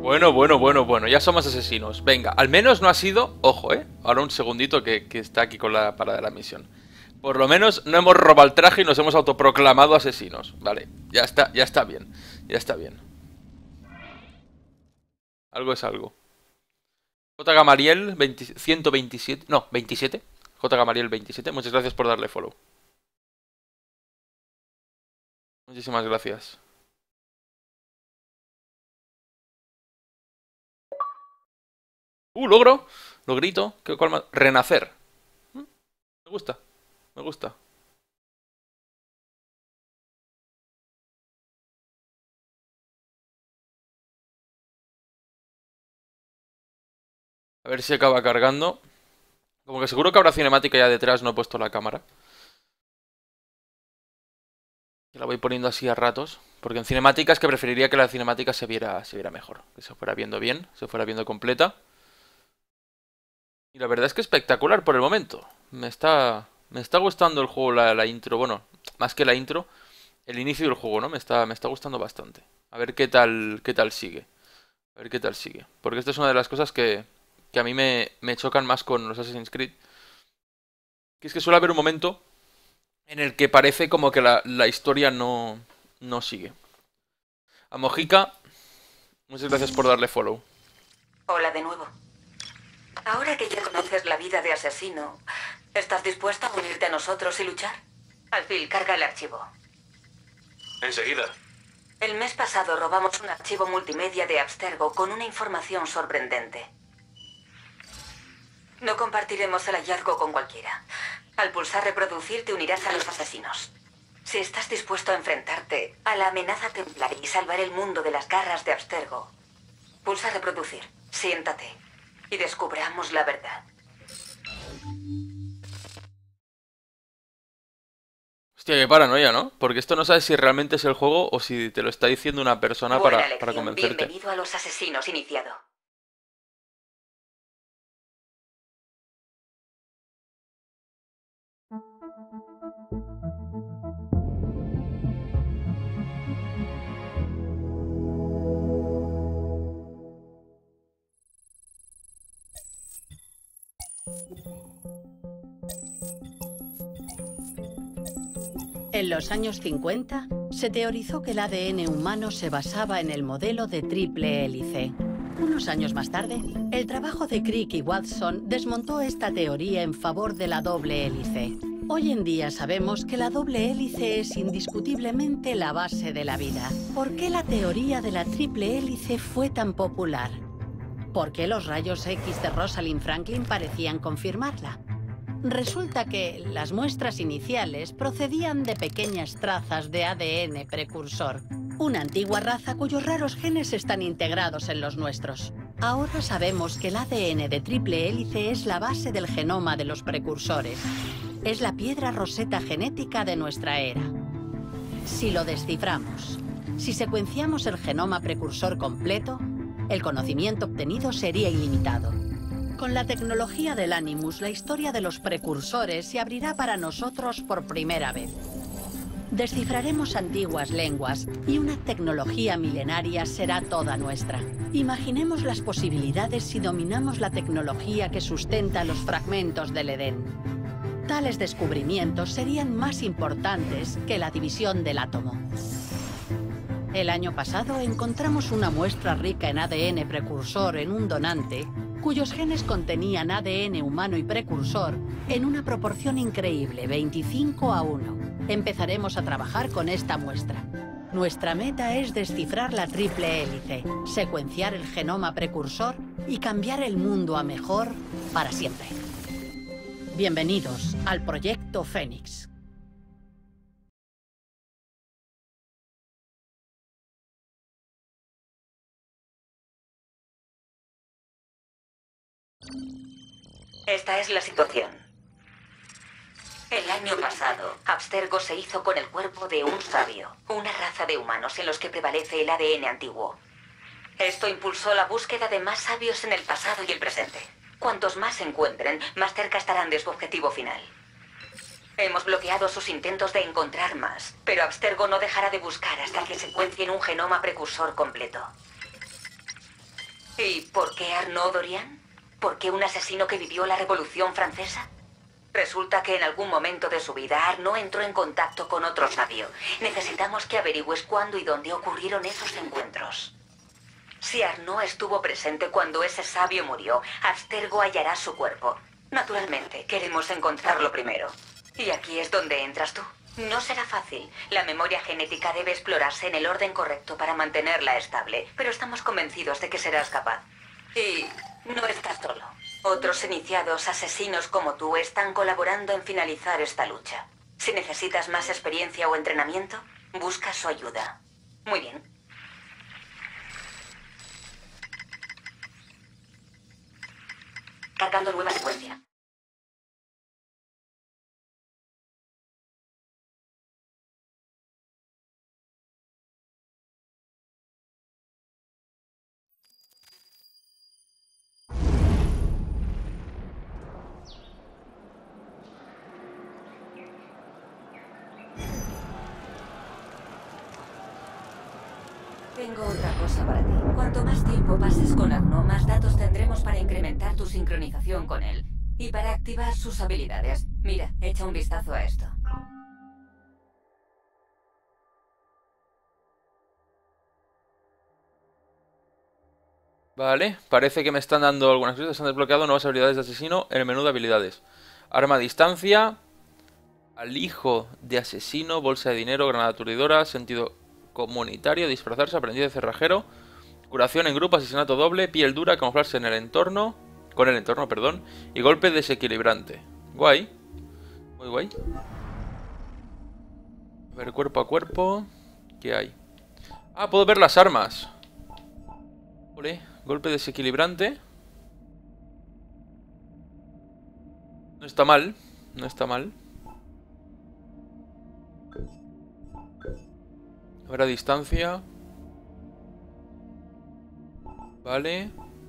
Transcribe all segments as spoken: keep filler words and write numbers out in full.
Bueno, bueno, bueno, bueno, ya somos asesinos. Venga, al menos no ha sido... Ojo, eh. Ahora un segundito que, que está aquí con la parada de la misión. Por lo menos no hemos robado el traje y nos hemos autoproclamado asesinos. Vale, ya está, ya está bien. Ya está bien. Algo es algo. J. Gamariel veinte, ciento veintisiete. No, veintisiete. J. Gamariel veintisiete. Muchas gracias por darle follow. Muchísimas gracias. Uh, logro. Logrito. ¿Qué, cuál más? Renacer. ¿Mm? Me gusta. Me gusta. A ver si acaba cargando. Como que seguro que habrá cinemática ya detrás, no he puesto la cámara. Y la voy poniendo así a ratos. Porque en cinemáticas que preferiría que la cinemática se viera, se viera mejor. Que se fuera viendo bien, se fuera viendo completa. Y la verdad es que espectacular por el momento. Me está, me está gustando el juego, la, la intro. Bueno, más que la intro, el inicio del juego, ¿no? Me está, me está gustando bastante. A ver qué tal, qué tal sigue. A ver qué tal sigue. Porque esta es una de las cosas que, que a mí me, me chocan más con los Assassin's Creed. Que es que suele haber un momento en el que parece como que la, la historia no, no sigue. A Mojica, muchas gracias por darle follow. Hola de nuevo. Ahora que ya conoces la vida de asesino, ¿estás dispuesta a unirte a nosotros y luchar? Alfil, carga el archivo. Enseguida. El mes pasado robamos un archivo multimedia de Abstergo con una información sorprendente. No compartiremos el hallazgo con cualquiera. Al pulsar reproducir te unirás a los asesinos. Si estás dispuesto a enfrentarte a la amenaza templar y salvar el mundo de las garras de Abstergo, pulsa reproducir, siéntate y descubramos la verdad. Hostia, qué paranoia, ¿no? Porque esto no sabes si realmente es el juego o si te lo está diciendo una persona Buena para, lección. para convencerte. Bienvenido a los asesinos iniciado. En los años cincuenta, se teorizó que el A D N humano se basaba en el modelo de triple hélice. Unos años más tarde, el trabajo de Crick y Watson desmontó esta teoría en favor de la doble hélice. Hoy en día sabemos que la doble hélice es indiscutiblemente la base de la vida. ¿Por qué la teoría de la triple hélice fue tan popular? ¿Por qué los rayos X de Rosalind Franklin parecían confirmarla? Resulta que las muestras iniciales procedían de pequeñas trazas de A D N precursor, una antigua raza cuyos raros genes están integrados en los nuestros. Ahora sabemos que el A D N de triple hélice es la base del genoma de los precursores. Es la piedra roseta genética de nuestra era. Si lo desciframos, si secuenciamos el genoma precursor completo, el conocimiento obtenido sería ilimitado. Con la tecnología del Animus, la historia de los precursores se abrirá para nosotros por primera vez. Descifraremos antiguas lenguas y una tecnología milenaria será toda nuestra. Imaginemos las posibilidades si dominamos la tecnología que sustenta los fragmentos del Edén. Tales descubrimientos serían más importantes que la división del átomo. El año pasado encontramos una muestra rica en A D N precursor en un donante cuyos genes contenían A D N humano y precursor en una proporción increíble, veinticinco a uno. Empezaremos a trabajar con esta muestra. Nuestra meta es descifrar la triple hélice, secuenciar el genoma precursor y cambiar el mundo a mejor para siempre. Bienvenidos al Proyecto Fénix. Esta es la situación. El año pasado, Abstergo se hizo con el cuerpo de un sabio, una raza de humanos en los que prevalece el A D N antiguo. Esto impulsó la búsqueda de más sabios en el pasado y el presente. Cuantos más se encuentren, más cerca estarán de su objetivo final. Hemos bloqueado sus intentos de encontrar más, pero Abstergo no dejará de buscar hasta que secuencien un genoma precursor completo. ¿Y por qué Arnaud Dorian? ¿Por qué un asesino que vivió la Revolución Francesa? Resulta que en algún momento de su vida Arnaud entró en contacto con otro sabio. Necesitamos que averigües cuándo y dónde ocurrieron esos encuentros. Si Arnaud estuvo presente cuando ese sabio murió, Abstergo hallará su cuerpo. Naturalmente, queremos encontrarlo primero. Y aquí es donde entras tú. No será fácil. La memoria genética debe explorarse en el orden correcto para mantenerla estable, pero estamos convencidos de que serás capaz. Y no estás solo. Otros iniciados asesinos como tú están colaborando en finalizar esta lucha. Si necesitas más experiencia o entrenamiento, busca su ayuda. Muy bien. Cargando nueva secuencia. Tengo otra cosa para ti. Cuanto más tiempo pases con Arnaud, más datos tendremos para incrementar tu sincronización con él. Y para activar sus habilidades. Mira, echa un vistazo a esto. Vale, parece que me están dando algunas cosas. Se han desbloqueado nuevas habilidades de asesino en el menú de habilidades. Arma a distancia, alijo de asesino, bolsa de dinero, granada aturdidora, sentido comunitario, disfrazarse, aprendiz de cerrajero, curación en grupo, asesinato doble, piel dura, camuflarse en el entorno, con el entorno, perdón, y golpe desequilibrante. Guay. Muy guay. A ver, cuerpo a cuerpo. ¿Qué hay? Ah, puedo ver las armas. Ole, golpe desequilibrante. No está mal, no está mal. A ver, a distancia. Vale.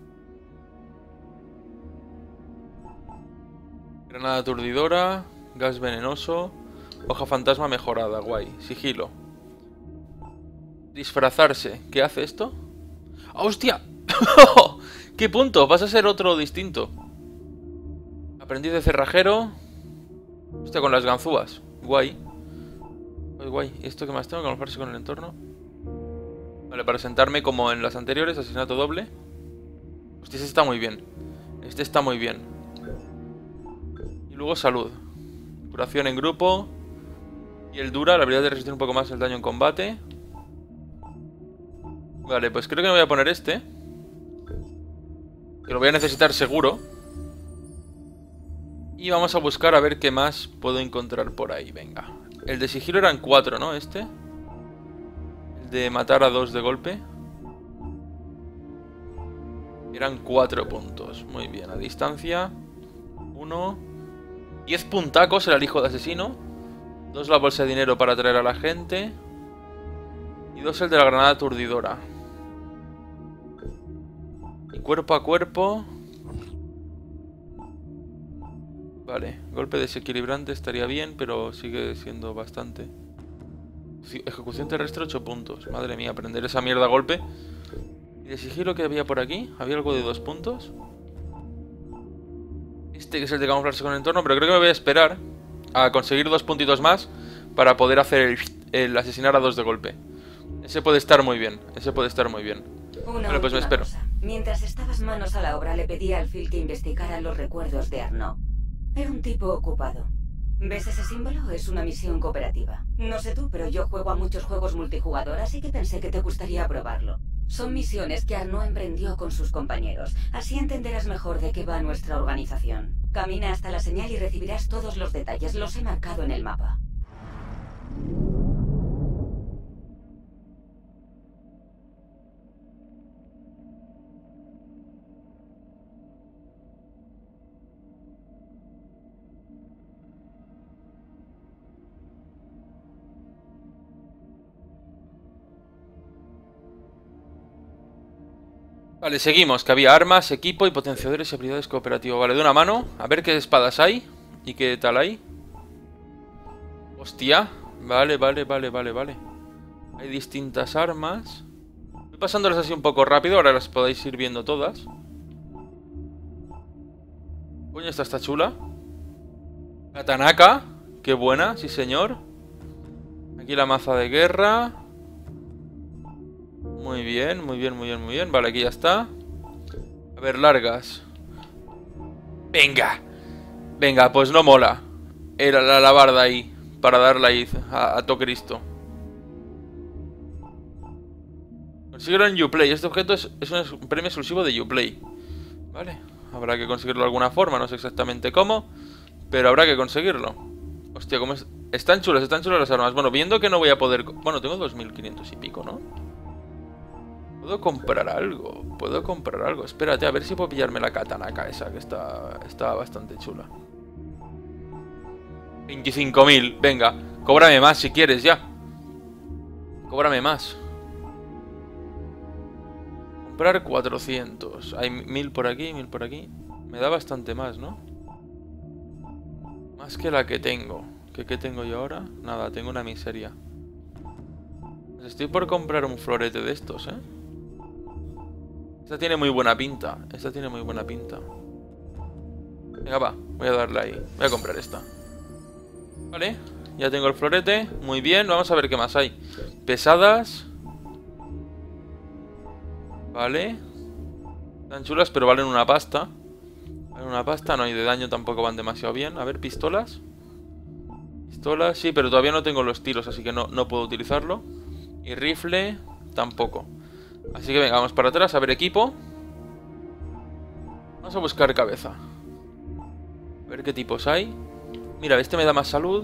Granada aturdidora. Gas venenoso. Hoja fantasma mejorada, guay. Sigilo. Disfrazarse. ¿Qué hace esto? ¡Ah, hostia! ¡Qué punto! Vas a ser otro distinto. Aprendiz de cerrajero. Hostia, con las ganzúas. Guay. Guay, guay. ¿Y esto qué más tengo? Camuflarse con el entorno. Vale, para sentarme como en las anteriores. Asesinato doble. Hostia, este está muy bien. Este está muy bien. Y luego salud. Curación en grupo. Piel dura. La habilidad de resistir un poco más el daño en combate. Vale, pues creo que me voy a poner este. Que lo voy a necesitar seguro. Y vamos a buscar a ver qué más puedo encontrar por ahí. Venga. El de sigilo eran cuatro, ¿no? Este. El de matar a dos de golpe. Eran cuatro puntos. Muy bien. A distancia. Uno. Diez puntacos el alijo de asesino. Dos la bolsa de dinero para atraer a la gente. Y dos el de la granada aturdidora. Y cuerpo a cuerpo. Vale, golpe desequilibrante estaría bien, pero sigue siendo bastante. Ejecución terrestre ocho puntos. Madre mía, aprender esa mierda a golpe. ¿Y de sigilo que había por aquí? ¿Había algo de dos puntos? Este que es el de camuflarse con el entorno, pero creo que me voy a esperar a conseguir dos puntitos más para poder hacer el, el asesinar a dos de golpe. Ese puede estar muy bien, ese puede estar muy bien. Una vale, pues me espero. Cosa. Mientras estabas manos a la obra, le pedí al Phil que investigara los recuerdos de Arnaud. Era un tipo ocupado. ¿Ves ese símbolo? Es una misión cooperativa. No sé tú, pero yo juego a muchos juegos multijugador, así que pensé que te gustaría probarlo. Son misiones que Arnaud emprendió con sus compañeros. Así entenderás mejor de qué va nuestra organización. Camina hasta la señal y recibirás todos los detalles. Los he marcado en el mapa. Vale, seguimos, que había armas, equipo y potenciadores y habilidades cooperativas. Vale, de una mano, a ver qué espadas hay y qué tal hay. Hostia, vale, vale, vale, vale, vale. Hay distintas armas. Voy pasándolas así un poco rápido, ahora las podéis ir viendo todas. Coño, esta está chula. Katanaka, qué buena, sí señor. Aquí la maza de guerra. Muy bien, muy bien, muy bien, muy bien. Vale, aquí ya está. A ver, largas. Venga. Venga, pues no mola. Era la alabarda ahí. Para darla ahí a, a to Cristo. Consiguieron en Uplay. Este objeto es, es un premio exclusivo de Uplay. Vale. Habrá que conseguirlo de alguna forma. No sé exactamente cómo. Pero habrá que conseguirlo. Hostia, ¿cómo es? Están chulas, están chulas las armas. Bueno, viendo que no voy a poder... Bueno, tengo dos mil quinientos y pico, ¿no? Puedo comprar algo. Puedo comprar algo. Espérate, a ver si puedo pillarme la katanaka esa, que está, está bastante chula. veinticinco mil, venga. Cóbrame más si quieres ya. Cóbrame más. Comprar cuatrocientos. Hay mil por aquí, mil por aquí. Me da bastante más, ¿no? Más que la que tengo. ¿Qué, qué tengo yo ahora? Nada, tengo una miseria. Pues estoy por comprar un florete de estos, ¿eh? Esta tiene muy buena pinta. Esta tiene muy buena pinta. Venga, va. Voy a darle ahí. Voy a comprar esta. Vale. Ya tengo el florete. Muy bien. Vamos a ver qué más hay. Pesadas. Vale. Están chulas, pero valen una pasta. Valen una pasta. No, y de daño tampoco van demasiado bien. A ver, pistolas. Pistolas, sí, pero todavía no tengo los tiros, así que no, no puedo utilizarlo. Y rifle, tampoco. Así que venga, vamos para atrás, a ver equipo. Vamos a buscar cabeza. A ver qué tipos hay. Mira, este me da más salud.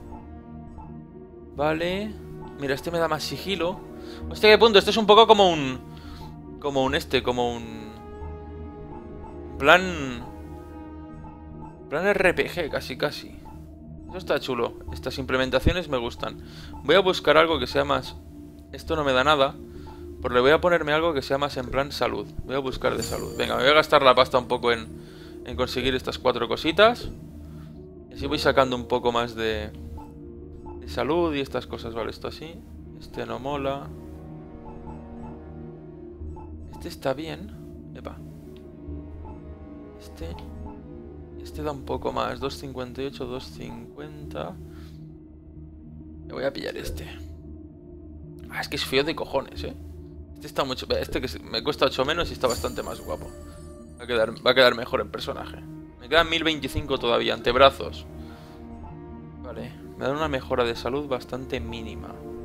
Vale. Mira, este me da más sigilo. Hostia, qué punto, este es un poco como un... Como un este, como un... Plan... Plan R P G, casi, casi. Eso está chulo. Estas implementaciones me gustan. Voy a buscar algo que sea más... Esto no me da nada. Pero le voy a ponerme algo que sea más en plan salud. Voy a buscar de salud. Venga, me voy a gastar la pasta un poco en, en conseguir estas cuatro cositas. Y así voy sacando un poco más de, de salud y estas cosas. Vale, esto así. Este no mola. Este está bien. Epa. Este... Este da un poco más. dos cincuenta y ocho, dos cincuenta. Me voy a pillar este. Ah, es que es feo de cojones, eh. Este está mucho... Este que me cuesta ocho menos y está bastante más guapo. Va a quedar, va a quedar mejor en personaje. Me quedan mil veinticinco todavía. Antebrazos. Vale. Me da una mejora de salud bastante mínima.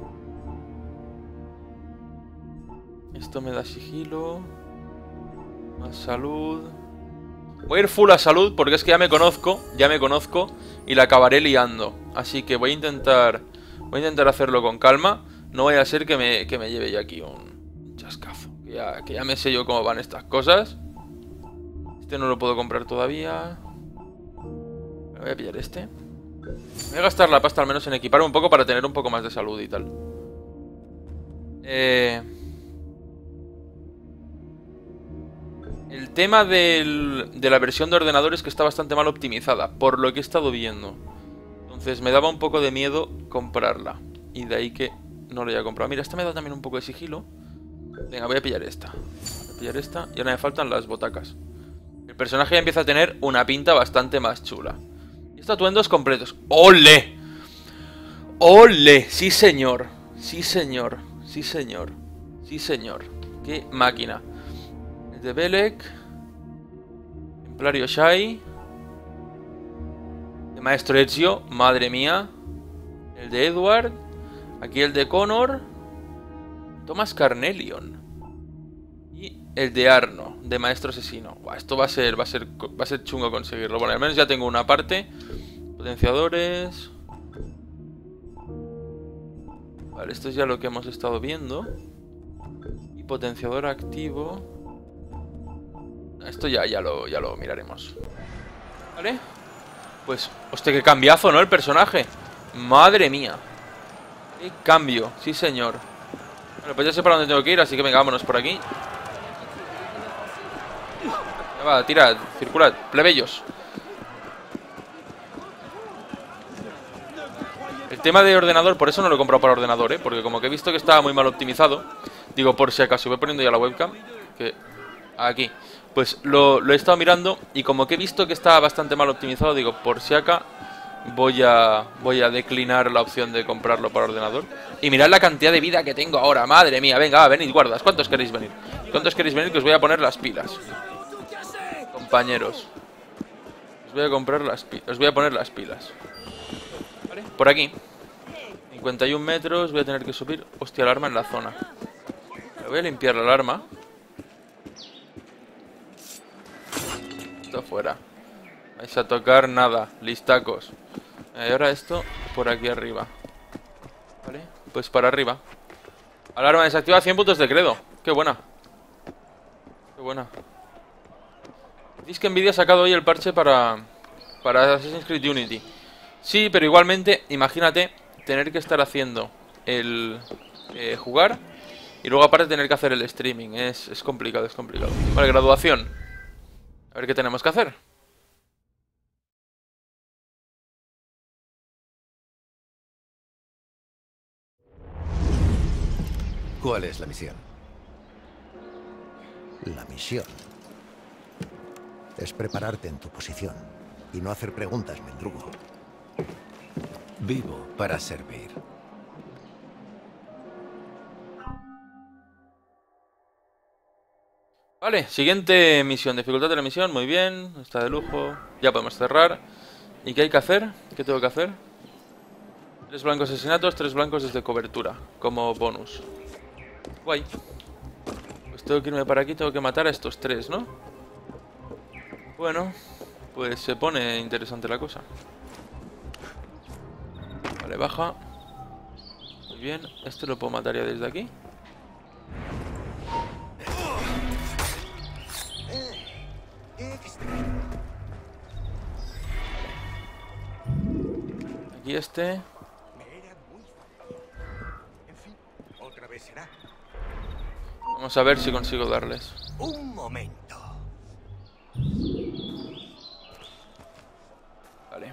Esto me da sigilo. Más salud. Voy a ir full a salud porque es que ya me conozco. Ya me conozco. Y la acabaré liando. Así que voy a intentar... Voy a intentar hacerlo con calma. No vaya a ser que me, que me lleve yo aquí un chascazo. Que ya, que ya me sé yo cómo van estas cosas. Este no lo puedo comprar todavía. Me voy a pillar este. Voy a gastar la pasta al menos en equipar un poco para tener un poco más de salud y tal. Eh... El tema del, de la versión de ordenador es que está bastante mal optimizada, por lo que he estado viendo. Entonces me daba un poco de miedo comprarla. Y de ahí que no lo haya comprado. Mira, esta me da también un poco de sigilo. Venga, voy a pillar esta. Voy a pillar esta. Y ahora me faltan las botacas. El personaje ya empieza a tener una pinta bastante más chula. Y estos atuendos completos. ¡Ole! ¡Ole! Sí, señor. Sí, señor. Sí, señor. Sí, señor. ¡Qué máquina! El de Belek. Templario Shai. El Maestro Ezio. Madre mía. El de Edward. Aquí el de Connor. Thomas Carnelion. Y el de Arno, de Maestro Asesino. Buah, esto va a ser, va a ser, va a ser chungo conseguirlo. Bueno, al menos ya tengo una parte. Potenciadores. Vale, esto es ya lo que hemos estado viendo. Y potenciador activo. Esto ya, ya lo, ya lo miraremos. Vale. Pues, hostia, qué cambiazo, ¿no? El personaje. Madre mía. Qué cambio, sí señor. Bueno, pues ya sé para dónde tengo que ir, así que venga, vámonos por aquí. Ya va, tirad, circulad, plebeyos. El tema de ordenador, por eso no lo he comprado para ordenador, ¿eh? Porque como que he visto que estaba muy mal optimizado. Digo, por si acaso, voy poniendo ya la webcam. Que aquí. Pues lo, lo he estado mirando y como que he visto que está bastante mal optimizado, digo, por si acaso voy a, voy a declinar la opción de comprarlo para ordenador. Y mirad la cantidad de vida que tengo ahora, madre mía. Venga, va, venid, guardas. ¿Cuántos queréis venir? ¿Cuántos queréis venir? Que os voy a poner las pilas. Compañeros. Os voy a comprar las pilas. Os voy a poner las pilas. ¿Vale? Por aquí. cincuenta y un metros. Voy a tener que subir. Hostia, alarma en la zona. Le voy a limpiar la alarma. Esto fuera. Vais a tocar nada. Listacos. Y ahora esto por aquí arriba. Vale. Pues para arriba. Alarma desactiva, cien puntos de credo. Qué buena. Qué buena. Dice que Nvidia ha sacado hoy el parche para Para Assassin's Creed Unity. Sí, pero igualmente, imagínate tener que estar haciendo el eh, jugar y luego aparte tener que hacer el streaming. Es, es complicado, es complicado. Vale, graduación. A ver qué tenemos que hacer. ¿Cuál es la misión? La misión es prepararte en tu posición y no hacer preguntas, mendrugo. Vivo para servir. Vale, siguiente misión. Dificultad de la misión, muy bien. Está de lujo. Ya podemos cerrar. ¿Y qué hay que hacer? ¿Qué tengo que hacer? Tres blancos asesinatos, tres blancos desde cobertura. Como bonus. Guay. Pues tengo que irme para aquí, tengo que matar a estos tres, ¿no? Bueno, pues se pone interesante la cosa. Vale, baja. Muy bien, este lo puedo matar ya desde aquí. Aquí este. Vamos a ver si consigo darles. Un momento. Vale.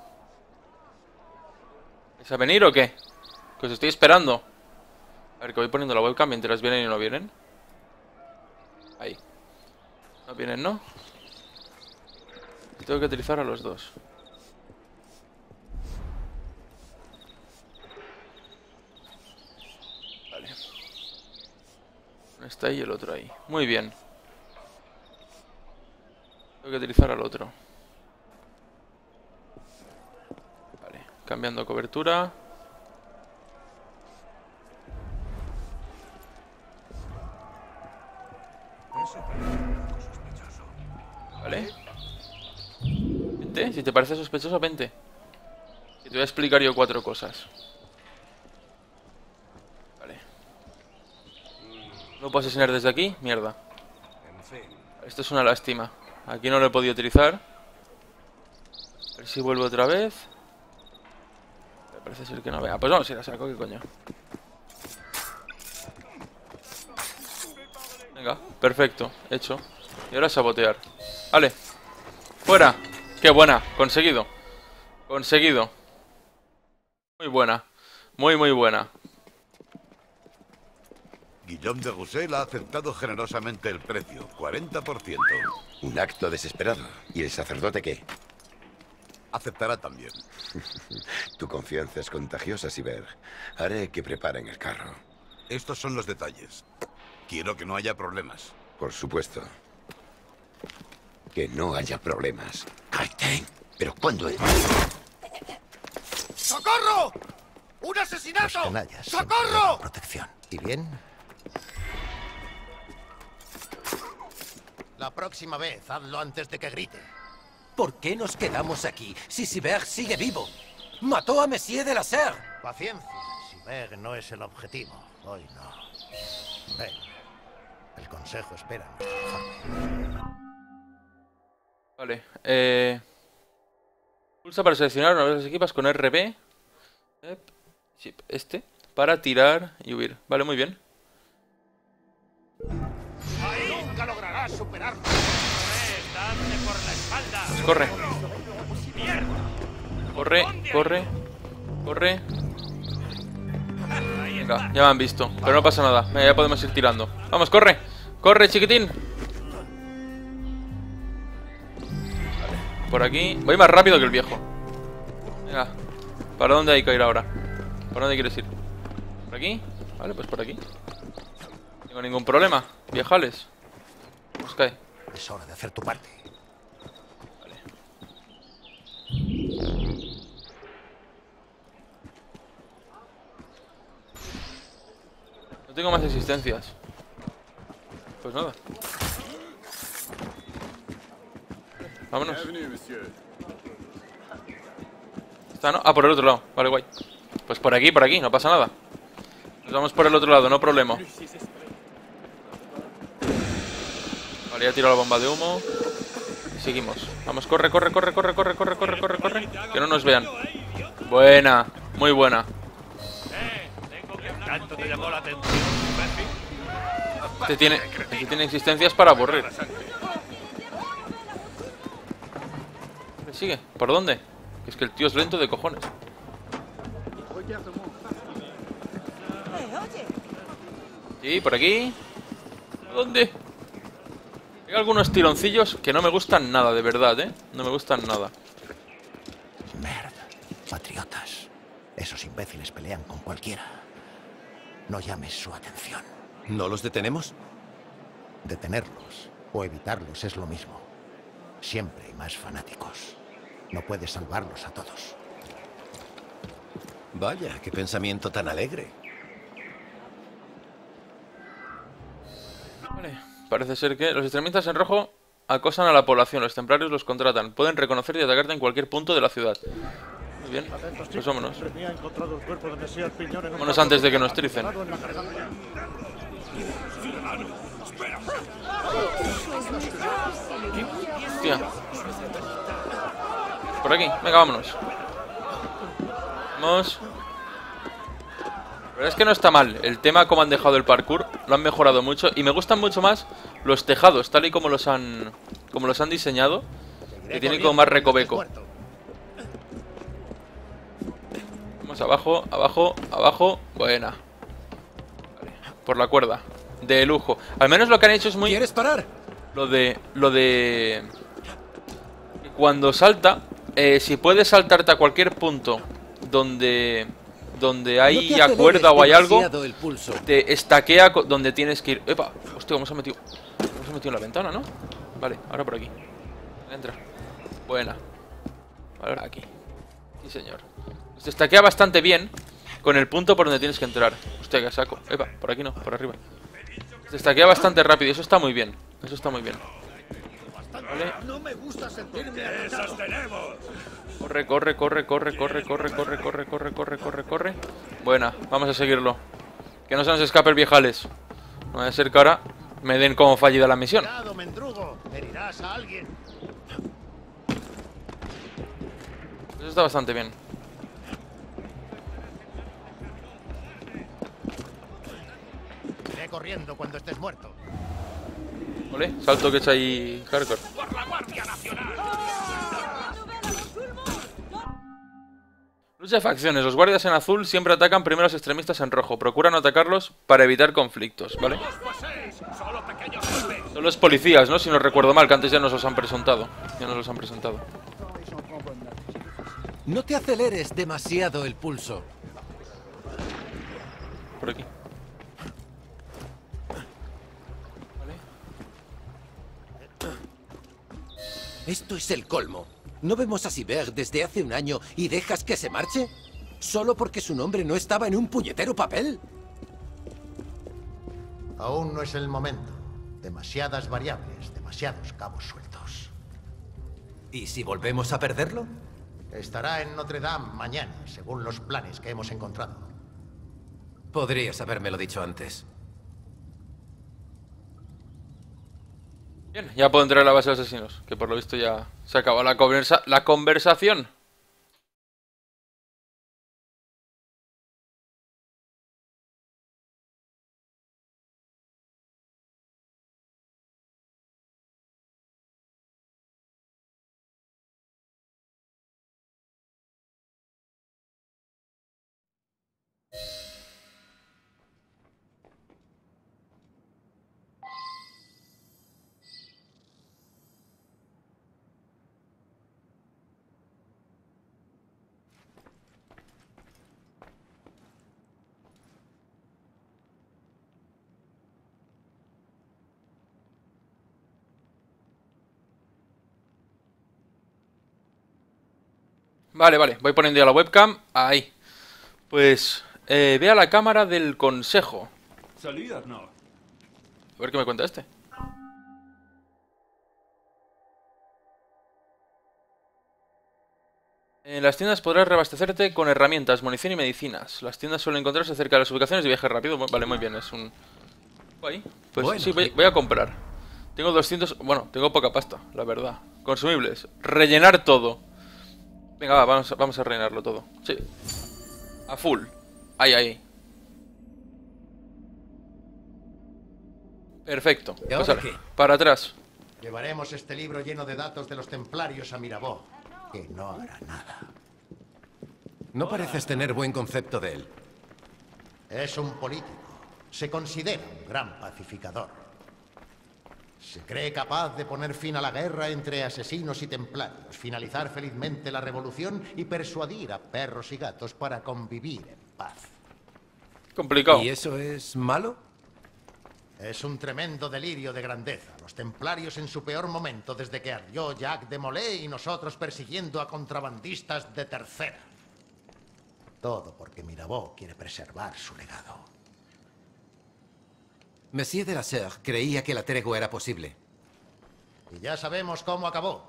¿Vais a venir o qué? Que os estoy esperando. A ver, que voy poniendo la webcam mientras vienen y no vienen. Ahí. No vienen, ¿no? Tengo que utilizar a los dos. Vale. Uno está ahí y el otro ahí. Muy bien. Tengo que utilizar al otro. Vale. Cambiando cobertura. Vale. Vente, si te parece sospechoso, vente. Y te voy a explicar yo cuatro cosas. Vale. ¿No puedo asesinar desde aquí? Mierda. Esto es una lástima. Aquí no lo he podido utilizar. A ver si vuelvo otra vez. Me parece ser que no. Venga, pues vamos a ir a saco, ¿qué coño? Venga, perfecto, hecho. Y ahora sabotear. Vale. Fuera. Qué buena, conseguido. Conseguido. Muy buena. Muy, muy buena. Guillaume de Roussel ha aceptado generosamente el precio, cuarenta por ciento. Un acto desesperado. ¿Y el sacerdote qué? Aceptará también. Tu confianza es contagiosa, Cyber. Haré que preparen el carro. Estos son los detalles. Quiero que no haya problemas. Por supuesto. Que no haya problemas. Kaiten, ¿pero cuándo es? ¡Socorro! ¡Un asesinato! Los canallas siempre ¡Socorro! dan protección. ¿Y bien? La próxima vez, hazlo antes de que grite. ¿Por qué nos quedamos aquí si Cyber sigue vivo? ¡Mató a Monsieur de la Serre! Paciencia. Cyber no es el objetivo. Hoy no. Ven. El consejo espera a nuestro informe. Vale, eh... pulsa para seleccionar una de las equipas con R B. Este. Para tirar y huir. Vale, muy bien. Nunca lograrás superarlo. Pues corre. Corre, corre. Corre. Venga, ya me han visto. Pero no pasa nada. Venga, ya podemos ir tirando. Vamos, corre. Corre, chiquitín. Vale, por aquí. Voy más rápido que el viejo. Venga. ¿Para dónde hay que ir ahora? ¿Para dónde quieres ir? ¿Por aquí? Vale, pues por aquí. No tengo ningún problema. Viajales. Pues cae. Es hora de hacer tu parte. Vale. No tengo más existencias. Pues nada. Vámonos. ¿Está, no? Ah, por el otro lado. Vale, guay. Pues por aquí, por aquí, no pasa nada. Nos vamos por el otro lado, no problema. Vale, ya tiro la bomba de humo. Y seguimos. Vamos, corre, corre, corre, corre, corre, corre, corre, corre, corre. Que no nos vean. Buena, muy buena. Este tiene, este tiene existencias para aburrir. Sigue, ¿por dónde? Es que el tío es lento de cojones. Sí, por aquí. ¿Dónde? Hay algunos tironcillos que no me gustan nada, de verdad, ¿eh? No me gustan nada. Merda. Patriotas. Esos imbéciles pelean con cualquiera. No llames su atención. ¿No los detenemos? Detenerlos o evitarlos es lo mismo. Siempre hay más fanáticos. No puedes salvarlos a todos. Vaya, qué pensamiento tan alegre. Vale, parece ser que los extremistas en rojo acosan a la población. Los templarios los contratan. Pueden reconocer y atacarte en cualquier punto de la ciudad. Muy bien, pues vámonos. Vámonos antes de que nos tricen. Hostia. Por aquí, venga, vámonos. Vamos. La verdad es que no está mal. El tema como han dejado el parkour lo han mejorado mucho. Y me gustan mucho más los tejados, tal y como los han Como los han diseñado. Que tienen como más recoveco. Vamos abajo, abajo, abajo. Buena. Vale, por la cuerda. De lujo. Al menos lo que han hecho es muy... ¿Quieres parar? Lo de... Lo de... Cuando salta, eh, si puedes saltarte a cualquier punto donde... Donde hay no cuerda o hay algo, el pulso. te estaquea donde tienes que ir. ¡Epa! Hostia, ¿cómo se ha metido? ¿Cómo se ha metido en la ventana, no? Vale, ahora por aquí. Entra. Buena. Ahora aquí. Sí, señor. Se estaquea bastante bien con el punto por donde tienes que entrar. Hostia, que saco. Epa, por aquí no, por arriba. Se estaquea bastante rápido. Eso está muy bien. Eso está muy bien. Vale. Corre, corre, corre, corre, corre, corre, corre, corre, corre, corre, corre, corre. Buena, vamos a seguirlo. Que no se nos escape el viejales. No vaya a ser que ahora me den como fallida la misión. Eso está bastante bien. Iré corriendo cuando estés muerto. Vale, salto que echa ahí hardcore. Lucha de facciones. Los guardias en azul siempre atacan primero a los extremistas en rojo. Procuran no atacarlos para evitar conflictos, ¿vale? Son los policías, ¿no? Si no recuerdo mal, que antes ya nos los han presentado. Ya nos los han presentado. No te aceleres demasiado el pulso. Por aquí. Vale. Esto es el colmo. ¿No vemos a Cyber desde hace un año y dejas que se marche? ¿Solo porque su nombre no estaba en un puñetero papel? Aún no es el momento. Demasiadas variables, demasiados cabos sueltos. ¿Y si volvemos a perderlo? Estará en Notre Dame mañana, según los planes que hemos encontrado. Podrías habérmelo dicho antes. Bien, ya puedo entrar a la base de asesinos. Que por lo visto ya se acabó la, conversa la conversación. Vale, vale, voy poniendo ya la webcam. Ahí. Pues, eh, ve a la cámara del consejo. Salida, no. A ver qué me cuenta este. En las tiendas podrás reabastecerte con herramientas, munición y medicinas. Las tiendas suelen encontrarse cerca de las ubicaciones de viaje rápido. Vale, muy bien, es un... Guay. Pues Bueno, sí, voy, voy a comprar. Tengo doscientos... Bueno, tengo poca pasta, la verdad. Consumibles. Rellenar todo. Venga, va, vamos, a, vamos a rellenarlo todo. Sí. A full. Ahí, ahí. Perfecto. ¿Y ahora Pues ahora, qué? para atrás. Llevaremos este libro lleno de datos de los templarios a Mirabeau, que no hará nada. No pareces tener buen concepto de él. Es un político. Se considera un gran pacificador. Se cree capaz de poner fin a la guerra entre asesinos y templarios, finalizar felizmente la revolución y persuadir a perros y gatos para convivir en paz. Complicado. ¿Y eso es malo? Es un tremendo delirio de grandeza. Los templarios en su peor momento desde que ardió Jacques de Molay y nosotros persiguiendo a contrabandistas de tercera. Todo porque Mirabeau quiere preservar su legado. Monsieur de la Serre creía que la tregua era posible. Y ya sabemos cómo acabó.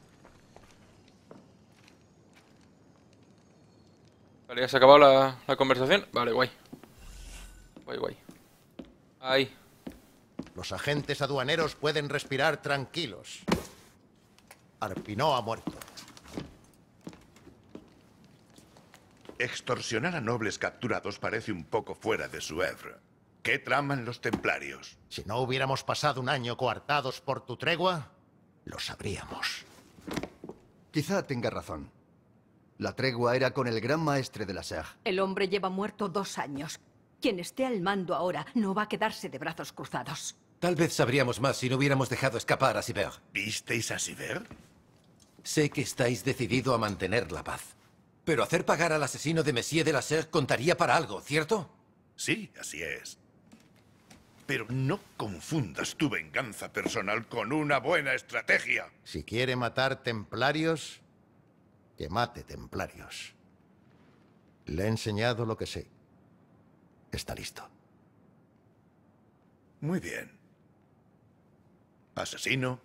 Vale, ya se ha acabado la, la conversación. Vale, guay. Guay, guay. Ahí. Los agentes aduaneros pueden respirar tranquilos. Arpinó ha muerto. Extorsionar a nobles capturados parece un poco fuera de su oeuvre. ¿Qué traman los templarios? Si no hubiéramos pasado un año coartados por tu tregua, lo sabríamos. Quizá tenga razón. La tregua era con el gran maestre de la Serre. El hombre lleva muerto dos años. Quien esté al mando ahora no va a quedarse de brazos cruzados. Tal vez sabríamos más si no hubiéramos dejado escapar a Sivert. ¿Visteis a Sivert? Sé que estáis decidido a mantener la paz. Pero hacer pagar al asesino de Monsieur de la Serre contaría para algo, ¿cierto? Sí, así es. Pero no confundas tu venganza personal con una buena estrategia. Si quiere matar templarios, que mate templarios. Le he enseñado lo que sé. Está listo. Muy bien. Asesino.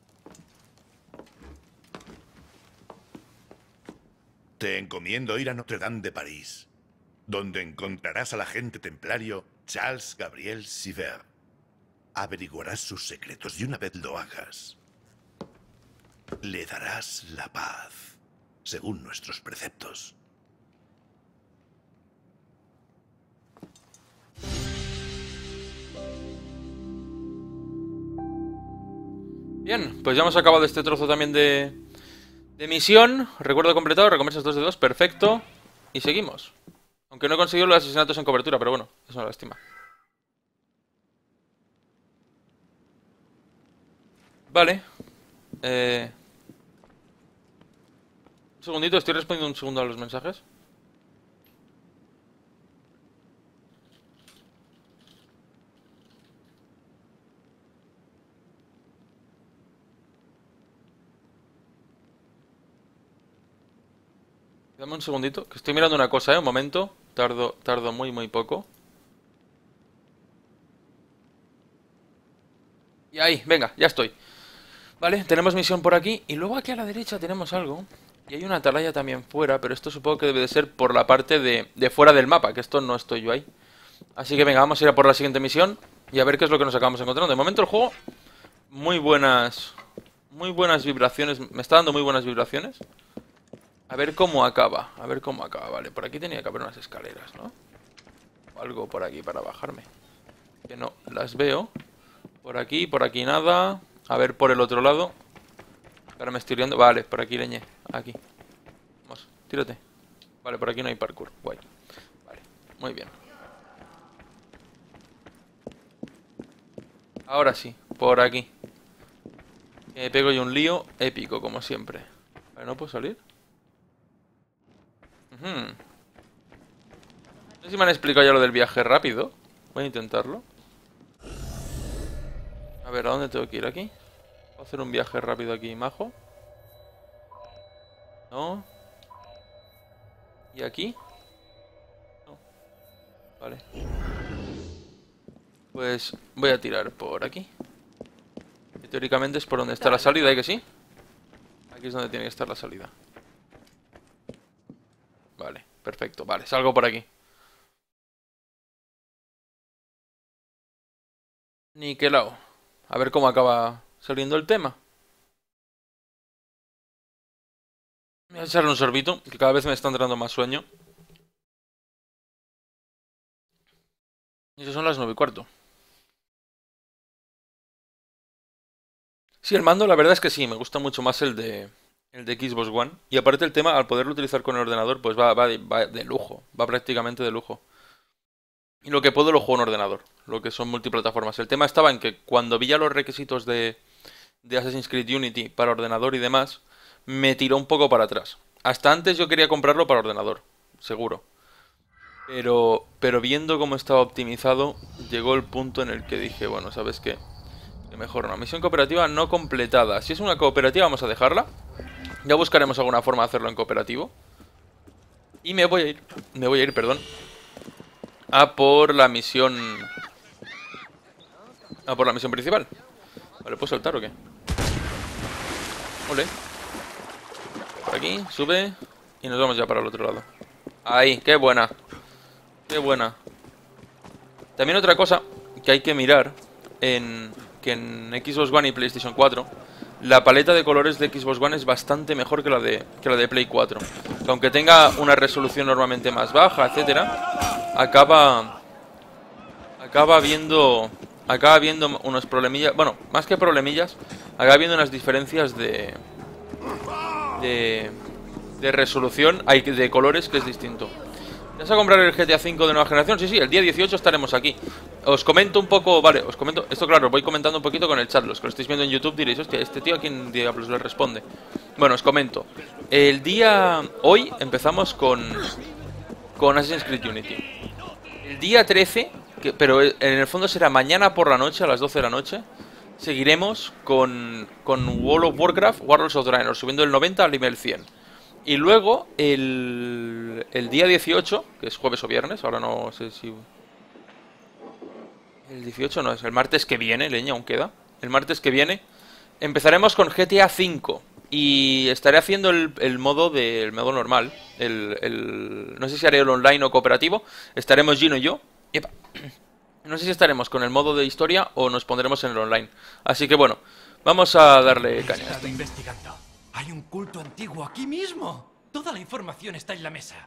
Te encomiendo ir a Notre Dame de París, donde encontrarás al agente templario Charles Gabriel Sivert. Averiguarás sus secretos y una vez lo hagas, le darás la paz, según nuestros preceptos. Bien, pues ya hemos acabado este trozo también de, de misión. Recuerdo completado, recompensas dos de dos, perfecto. Y seguimos. Aunque no he conseguido los asesinatos en cobertura, pero bueno, es una lástima. Vale. Eh... Un segundito, estoy respondiendo un segundo a los mensajes. Dame un segundito, que estoy mirando una cosa, ¿eh? Un momento. Tardo, tardo muy, muy poco. Y ahí, venga, ya estoy. Vale, tenemos misión por aquí. Y luego aquí a la derecha tenemos algo. Y hay una atalaya también fuera, pero esto supongo que debe de ser por la parte de, de fuera del mapa, que esto no estoy yo ahí. Así que venga, vamos a ir a por la siguiente misión y a ver qué es lo que nos acabamos encontrando. De momento el juego, muy buenas... Muy buenas vibraciones, me está dando muy buenas vibraciones. A ver cómo acaba, a ver cómo acaba. Vale, por aquí tenía que haber unas escaleras, ¿no? O algo por aquí para bajarme. Que no, las veo. Por aquí, por aquí nada. A ver por el otro lado. Ahora me estoy liando. Vale, por aquí leñé. Aquí. Vamos, tírate. Vale, por aquí no hay parkour. Guay. Vale, muy bien. Ahora sí, por aquí. Me pego yo un lío épico, como siempre. Vale, ¿no puedo salir? Uh -huh. No sé si me han explicado ya lo del viaje rápido. Voy a intentarlo. A ver, ¿a dónde tengo que ir? ¿Aquí? ¿Puedo hacer un viaje rápido aquí, majo? No. ¿Y aquí? No. Vale. Pues voy a tirar por aquí. Y teóricamente es por donde está la salida, ¿eh que sí? Aquí es donde tiene que estar la salida. Vale, perfecto. Vale, salgo por aquí. Niquelao. A ver cómo acaba saliendo el tema. Voy a echarle un sorbito, que cada vez me está entrando más sueño. Y eso son las nueve y cuarto. Sí, el mando la verdad es que sí, me gusta mucho más el de el de Xbox One. Y aparte el tema, al poderlo utilizar con el ordenador, pues va, va, de, va de lujo. Va prácticamente de lujo. Y lo que puedo lo juego en ordenador. Lo que son multiplataformas. El tema estaba en que cuando vi ya los requisitos de, de Assassin's Creed Unity para ordenador y demás, me tiró un poco para atrás. Hasta antes yo quería comprarlo para ordenador, seguro. Pero, pero viendo cómo estaba optimizado, llegó el punto en el que dije, bueno, ¿sabes qué? Que mejor una misión cooperativa no completada. Si es una cooperativa vamos a dejarla. Ya buscaremos alguna forma de hacerlo en cooperativo. Y me voy a ir, me voy a ir, perdón, a por la misión... A por la misión principal. Vale, ¿puedo saltar o qué? Ole. Por aquí, sube. Y nos vamos ya para el otro lado. Ahí, qué buena. Qué buena. También otra cosa que hay que mirar en... que en Xbox One y PlayStation cuatro, la paleta de colores de Xbox One es bastante mejor que la de, que la de Play cuatro. Que aunque tenga una resolución normalmente más baja, etcétera, acaba... Acaba viendo... Acaba viendo unos problemillas... Bueno, más que problemillas, acaba viendo unas diferencias de... De... De resolución, hay de colores que es distinto. ¿Vas a comprar el G T A cinco de nueva generación? Sí, sí, el día dieciocho estaremos aquí. Os comento un poco, vale, os comento, esto claro, voy comentando un poquito con el chat. Los que lo estáis viendo en YouTube diréis, hostia, este tío a quién diablos le responde. Bueno, os comento. El día, hoy empezamos con Con Assassin's Creed Unity. El día trece, que, pero en el fondo será mañana por la noche, a las doce de la noche, seguiremos con, con World of Warcraft, Warlords of Draenor, subiendo el noventa al nivel cien. Y luego, el, el día dieciocho, que es jueves o viernes, ahora no sé si... El dieciocho no, es el martes que viene, leña, aún queda. El martes que viene empezaremos con G T A cinco. Y estaré haciendo el, el modo de, el modo normal. El, el, no sé si haré el online o cooperativo. Estaremos Gino y yo. Epa. No sé si estaremos con el modo de historia o nos pondremos en el online. Así que bueno, vamos a darle caña. Estado investigando. Hay un culto antiguo aquí mismo. Toda la información está en la mesa.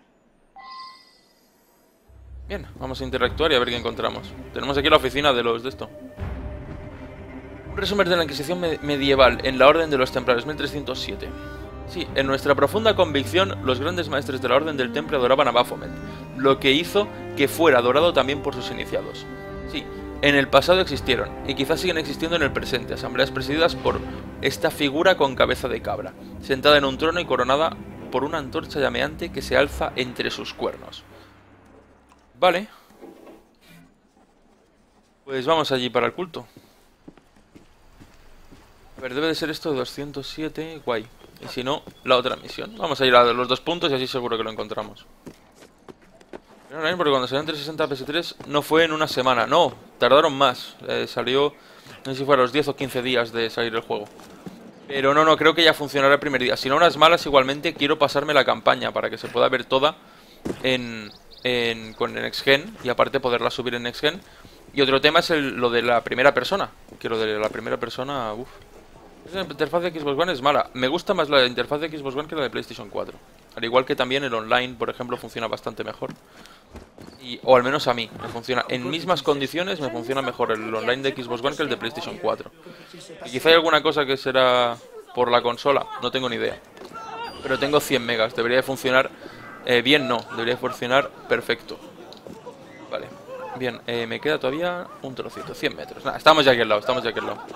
Bien, vamos a interactuar y a ver qué encontramos. Tenemos aquí la oficina de los de esto. Un resumen de la Inquisición me medieval en la Orden de los Templarios, mil trescientos siete. Sí, en nuestra profunda convicción, los grandes maestres de la Orden del Temple adoraban a Baphomet, lo que hizo que fuera adorado también por sus iniciados. Sí, en el pasado existieron, y quizás siguen existiendo en el presente, asambleas presididas por esta figura con cabeza de cabra, sentada en un trono y coronada por una antorcha llameante que se alza entre sus cuernos. Vale. Pues vamos allí para el culto. A ver, debe de ser esto de doscientos siete, guay. Y si no, la otra misión. Vamos a ir a los dos puntos y así seguro que lo encontramos. Pero no, porque cuando salió en trescientos sesenta P S tres no fue en una semana, no, tardaron más. Eh, salió, no sé si fue a los diez o quince días de salir el juego. Pero no, no, creo que ya funcionará el primer día. Si no, unas malas igualmente quiero pasarme la campaña para que se pueda ver toda en, en, con Next Gen. Y aparte poderla subir en Next Gen. Y otro tema es el, lo de la primera persona. Que lo de la primera persona, uff. La interfaz de Xbox One es mala. Me gusta más la interfaz de Xbox One que la de PlayStation cuatro. Al igual que también el online, por ejemplo, funciona bastante mejor. Y, o al menos a mí, me funciona. En mismas condiciones me funciona mejor el online de Xbox One que el de PlayStation cuatro. Y quizá hay alguna cosa que será por la consola, no tengo ni idea. Pero tengo cien megas, debería de funcionar eh, bien, no, debería de funcionar perfecto. Vale, bien, eh, me queda todavía un trocito, cien metros. Nah, estamos ya aquí al lado, estamos ya aquí al lado.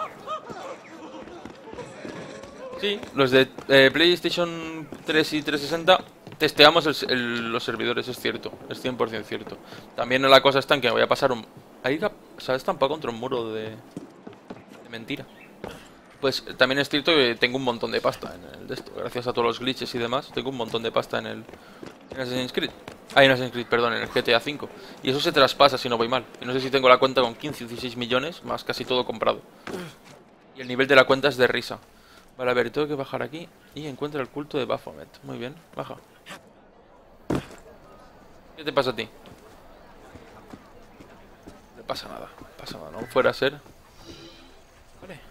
Sí, los de eh, PlayStation tres y trescientos sesenta testeamos el, el, los servidores, es cierto, es cien por cien cierto. También la cosa está en que voy a pasar un... Ahí se ha estampado contra un muro de... de mentira. Pues también es cierto que tengo un montón de pasta en el de esto. Gracias a todos los glitches y demás, tengo un montón de pasta en el... En Assassin's Creed. Ah, en Assassin's Creed, perdón, en el G T A cinco. Y eso se traspasa si no voy mal. Y no sé si tengo la cuenta con quince o dieciséis millones, más casi todo comprado. Y el nivel de la cuenta es de risa. Vale, a ver, tengo que bajar aquí y encuentra el culto de Baphomet. Muy bien, baja. ¿Qué te pasa a ti? No le pasa nada, no pasa nada, no fuera a ser. Vale.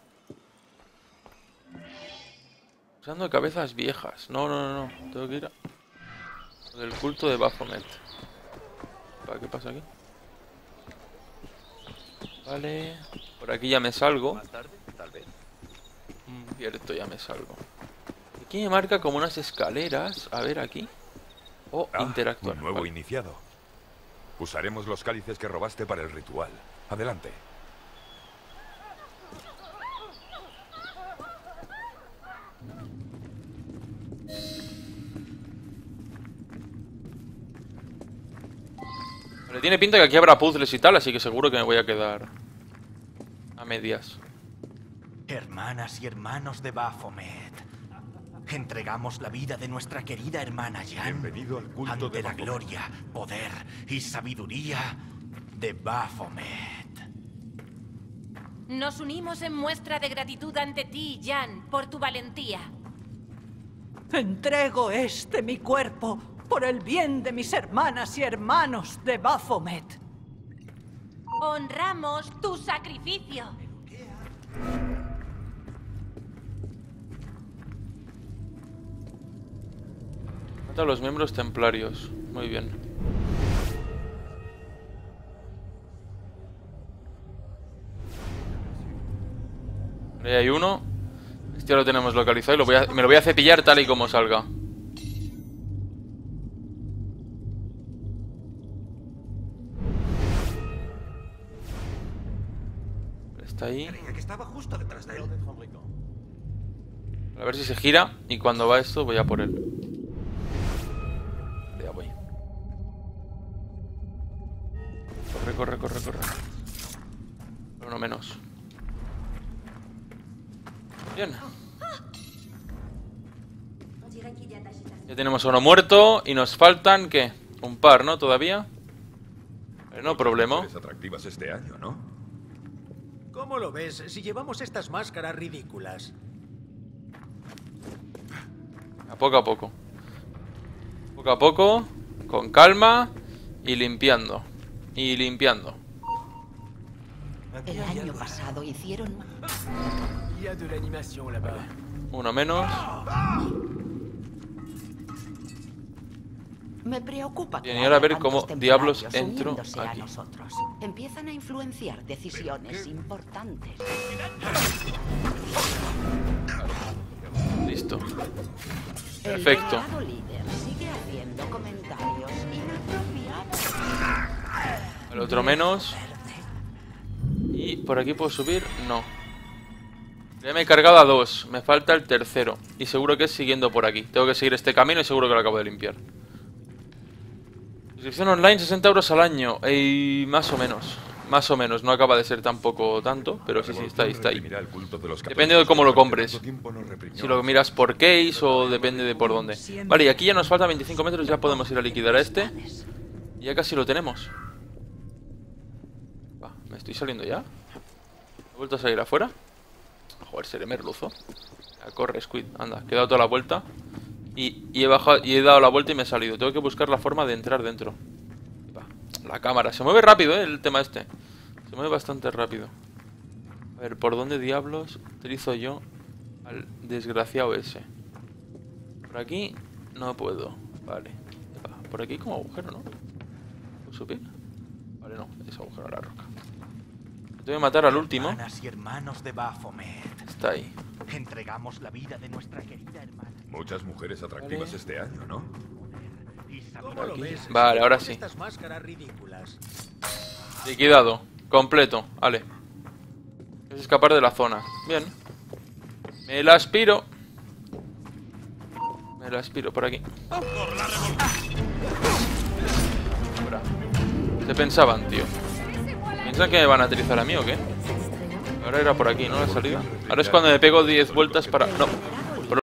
Usando cabezas viejas. No, no, no, no. Tengo que ir a... del culto de Baphomet. ¿Para qué pasa aquí? Vale. Por aquí ya me salgo. Más tarde, tal vez. Cierto, ya me salgo. Aquí me marca como unas escaleras. A ver, aquí. Oh, ah, interactuar. Un nuevo vale. iniciado. Usaremos los cálices que robaste para el ritual. Adelante. Vale, tiene pinta que aquí habrá puzzles y tal, así que seguro que me voy a quedar a medias. Hermanas y hermanos de Baphomet, entregamos la vida de nuestra querida hermana Jan. Bienvenido al culto ante de la Baphomet. gloria, poder y sabiduría de Baphomet. Nos unimos en muestra de gratitud ante ti, Jan, por tu valentía. Entrego este mi cuerpo por el bien de mis hermanas y hermanos de Baphomet. Honramos tu sacrificio. Mata a los miembros templarios. Muy bien. Ahí hay uno. Este ya lo tenemos localizado y lo voy a, me lo voy a cepillar tal y como salga. Está ahí. Creía que estaba justo detrás de él. A ver si se gira y cuando va esto voy a por él. Ya voy. Corre, corre, corre, corre. Uno menos. Bien. Ya tenemos a uno muerto y nos faltan, ¿qué? Un par, ¿no? Todavía. Pero no problema. Mujeres atractivas este año, ¿no? ¿Cómo lo ves si llevamos estas máscaras ridículas? A poco a poco. Poco a poco. Con calma. Y limpiando. Y limpiando. El año pasado hicieron... Vale. Uno menos. Me preocupa que Bien, y ahora a ver haya cómo tantos diablos templarios entro uniéndose a aquí. nosotros. Empiezan a influenciar decisiones importantes. Listo. El Perfecto. renegado líder sigue haciendo comentarios inapropiados. El otro menos. Y por aquí puedo subir. No. Ya me he cargado a dos. Me falta el tercero. Y seguro que es siguiendo por aquí. Tengo que seguir este camino y seguro que lo acabo de limpiar. Suscripción online, sesenta euros al año. Y más o menos. Más o menos. No acaba de ser tampoco tanto. Pero sí, sí, está ahí, está ahí. Depende de cómo lo compres. Si lo miras por case o depende de por dónde. Vale, y aquí ya nos faltan veinticinco metros. Ya podemos ir a liquidar a este. Y ya casi lo tenemos. Va, ¿me estoy saliendo ya? ¿He vuelto a salir afuera? Joder, seré merluzo. Ya, corre, Squid. Anda, que he dado toda la vuelta. Y, y he bajado y he dado la vuelta y me he salido. Tengo que buscar la forma de entrar dentro. Va, la cámara. Se mueve rápido, eh, el tema este. Se mueve bastante rápido. A ver, ¿por dónde diablos utilizo yo al desgraciado ese? Por aquí no puedo. Vale. Va, por aquí como agujero, ¿no? ¿Puedo subir? Vale, no. Es agujero a la roca. Tengo que matar al último. Hermanas y hermanos de Baphomet. Está ahí. Entregamos la vida de nuestra querida hermana. Muchas mujeres atractivas Vale. este año, ¿no? ¿Cómo lo Aquí. ves si Vale, ahora llevamos sí. estas máscaras ridículas? Liquidado. Completo. Vale. Es escapar de la zona. Bien. Me la aspiro. Me la aspiro por aquí. Fuera. ¿Qué pensaban, tío? ¿Piensan que me van a aterrizar a mí o qué? Ahora era por aquí, ¿no? La salida. Ahora es cuando me pego diez vueltas para... No.